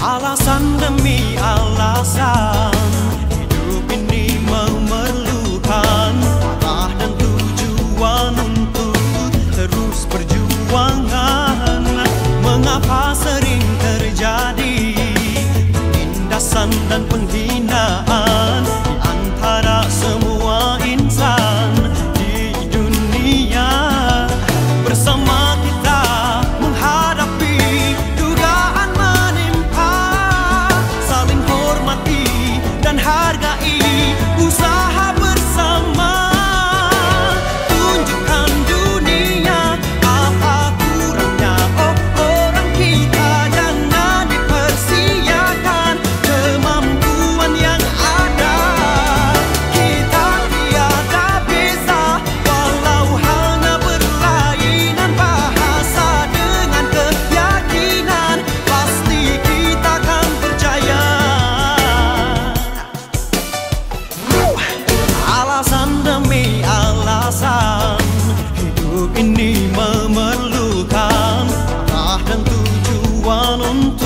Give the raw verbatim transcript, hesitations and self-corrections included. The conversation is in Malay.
Alasan demi alasan, hidup ini memerlukan arah dan tujuan untuk terus perjuangan. Mengapa sering terjadi penindasan dan penghinaan di antara semua insan di dunia? Bersama kita menghadapi dugaan menimpa, saling hormati dan hargai usaha bersama. Tunjukkan dunia apa kurangnya, oh orang kita jangan dipersiakan kemampuan yang ada. Kita tiada beza walau hanya berlainan bahasa dengan keyakinan, pasti kita akan percaya. Alasan demi alasan, hidup ini memerlukan arah dan tujuan untuk